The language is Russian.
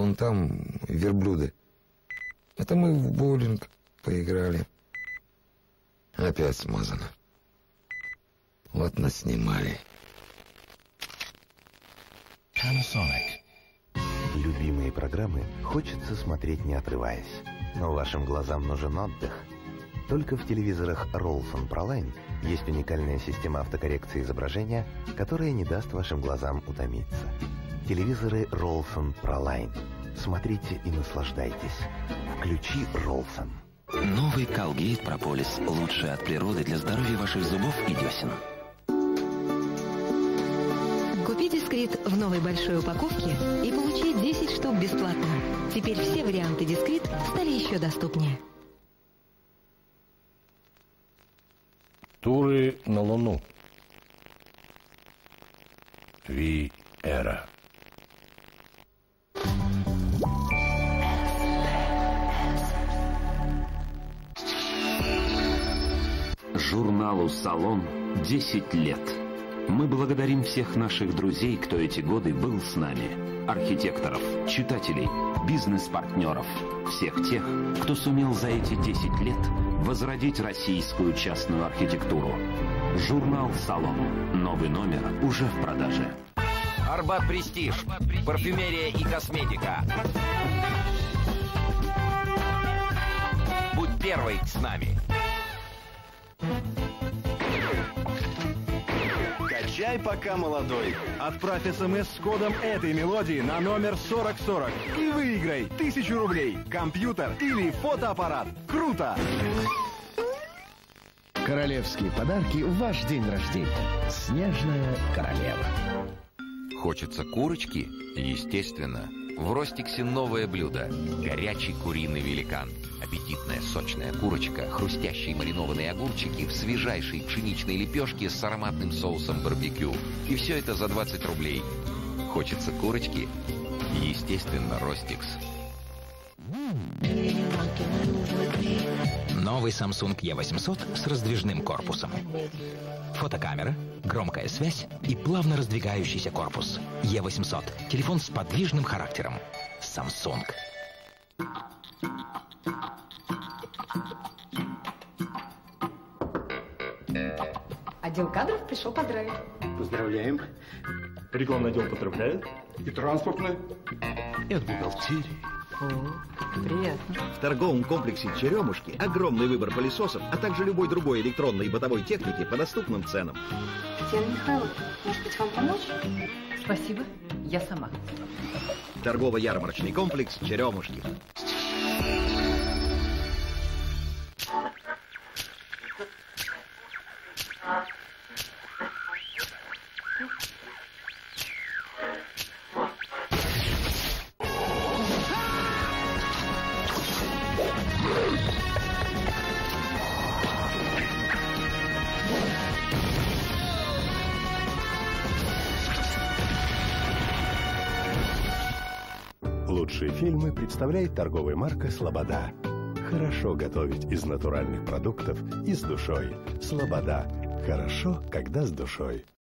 вон там верблюды. Это мы в боулинг поиграли. Опять смазано. Вот наснимали. Panasonic. Любимые программы хочется смотреть не отрываясь. Но вашим глазам нужен отдых. Только в телевизорах Rolson ProLine есть уникальная система автокоррекции изображения, которая не даст вашим глазам утомиться. Телевизоры Rolson ProLine. Смотрите и наслаждайтесь. Включи Rolson. Новый Colgate Propolis. Лучшее от природы для здоровья ваших зубов и десен. Купи дискрит в новой большой упаковке и получи 10 штук бесплатно. Теперь все варианты дискрит стали еще доступнее. Туры на Луну. Виэра. Журналу «Салон» 10 лет. Мы благодарим всех наших друзей, кто эти годы был с нами. Архитекторов, читателей, бизнес-партнеров. Всех тех, кто сумел за эти 10 лет возродить российскую частную архитектуру. Журнал «Салон». Новый номер уже в продаже. Арбат Престиж. Парфюмерия и косметика. Будь первой с нами. Качай, пока молодой. Отправь СМС с кодом этой мелодии на номер 4040 и выиграй 1000 рублей, компьютер или фотоаппарат. Круто! Королевские подарки в ваш день рождения. Снежная королева. Хочется курочки? Естественно. В Ростиксе новое блюдо. Горячий куриный великан. Аппетитная сочная курочка, хрустящие маринованные огурчики в свежайшей пшеничной лепешке с ароматным соусом барбекю. И все это за 20 рублей. Хочется курочки? Естественно, Ростикс. Новый Samsung E800 с раздвижным корпусом. Фотокамера, громкая связь и плавно раздвигающийся корпус. E800. Телефон с подвижным характером. Samsung. Отдел кадров пришел поздравить. Поздравляем. Рекламный отдел поздравляет. И транспортный. И от бухгалтерии. О, приятно. В торговом комплексе «Черемушки» огромный выбор пылесосов, а также любой другой электронной и бытовой техники по доступным ценам. Татьяна Михайловна, может быть, вам помочь? Спасибо, я сама. Торгово-ярмарочный комплекс «Черемушки». Лучшие фильмы представляет торговая марка «Слобода». Хорошо готовить из натуральных продуктов и с душой. «Слобода». Хорошо, когда с душой.